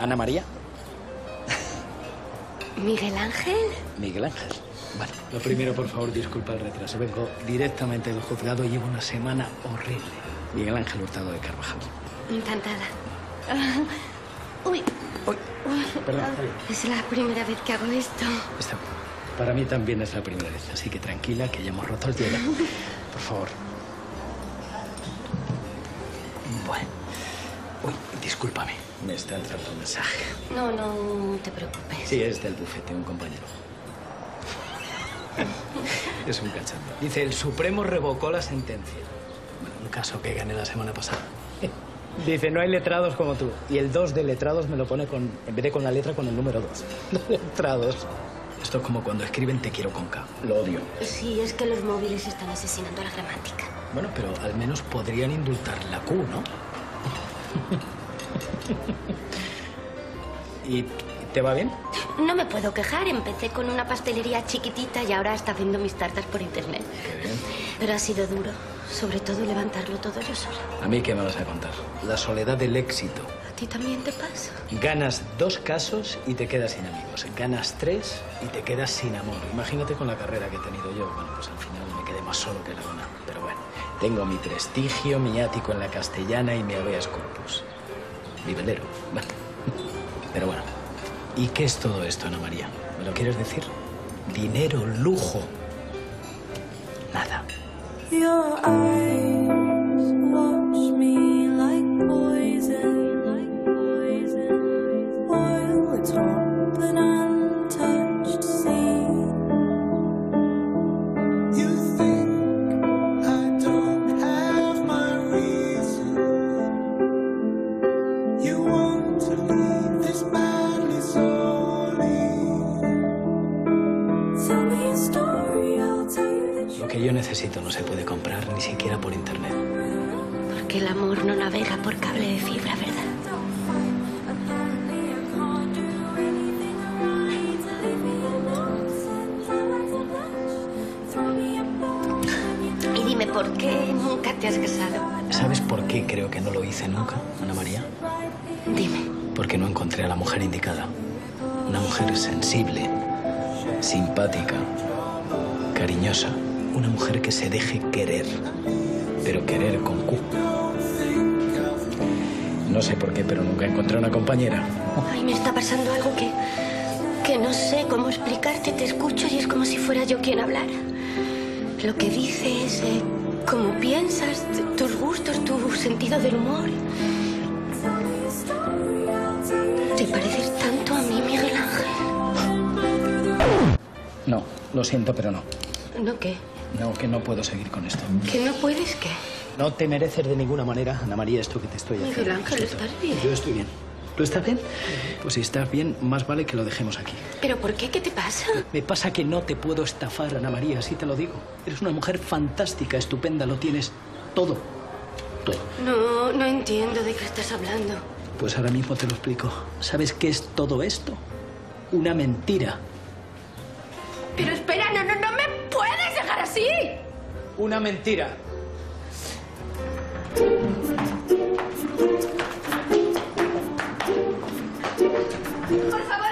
¿Ana María? ¿Miguel Ángel? Miguel Ángel. Vale. Lo primero, por favor, disculpa el retraso. Vengo directamente del juzgado y llevo una semana horrible. Miguel Ángel Hurtado de Carvajal. Encantada. Uy. Uy. Perdón. Es la primera vez que hago esto. Está bien. Para mí también es la primera vez, así que tranquila, que ya hemos roto el hielo. Por favor. Bueno. Uy, discúlpame. Me está entrando un mensaje. No te preocupes. Sí, es del bufete, un compañero. Es un cachondo. Dice, el Supremo revocó la sentencia. Bueno, un caso que gané la semana pasada. Dice, no hay letrados como tú. Y el 2 de letrados me lo pone con, en vez de con la letra, con el número 2. Letrados. Esto es como cuando escriben te quiero con K. Lo odio. Sí, es que los móviles están asesinando la gramática. Bueno, pero al menos podrían indultar la Q, ¿no? ¿Y te va bien? No me puedo quejar. Empecé con una pastelería chiquitita y ahora está haciendo mis tartas por internet. Qué bien. Pero ha sido duro. Sobre todo levantarlo todo yo sola. ¿A mí qué me vas a contar? La soledad del éxito. ¿A ti también te pasa? Ganas 2 casos y te quedas sin amigos. Ganas 3 y te quedas sin amor. Imagínate con la carrera que he tenido yo. Bueno, pues al final me quedé más solo que la luna. Pero bueno, tengo mi prestigio, mi ático en la Castellana y mi habeas corpus. Mi velero. Bueno. Pero bueno. ¿Y qué es todo esto, Ana María? ¿Me lo quieres decir? Dinero, lujo. Nada. Your eyes watch me like poison, while atop an untouched sea. You think I don't have my reason. You want to leave this badly slowly. Tell me a story, I'll tell you. Lo que yo necesito no se puede comprar ni siquiera por internet. Porque el amor no navega por cable de fibra, ¿verdad? Y dime, ¿por qué nunca te has casado? ¿Sabes por qué creo que no lo hice nunca, Ana María? Dime. Porque no encontré a la mujer indicada. Una mujer sensible, simpática, cariñosa. Una mujer que se deje querer, pero querer con Q. No sé por qué, pero nunca encontré una compañera. Ay, me está pasando algo que no sé cómo explicarte. Te escucho y es como si fuera yo quien hablara. Lo que dices, cómo piensas, tus gustos, tu sentido del humor. ¿Te pareces tanto a mí, Miguel Ángel? No, lo siento, pero no. ¿No qué? No, que no puedo seguir con esto. ¿Que no puedes qué? No te mereces de ninguna manera, Ana María, esto que te estoy haciendo. Miguel Ángel, ¿estás bien? Yo estoy bien. ¿Tú estás bien? Pues si estás bien, más vale que lo dejemos aquí. ¿Pero por qué? ¿Qué te pasa? Me pasa que no te puedo estafar, Ana María, así te lo digo. Eres una mujer fantástica, estupenda, lo tienes todo. Todo. No entiendo de qué estás hablando. Pues ahora mismo te lo explico. ¿Sabes qué es todo esto? Una mentira. Pero espera, no me puedes dejar así. Una mentira. Por favor,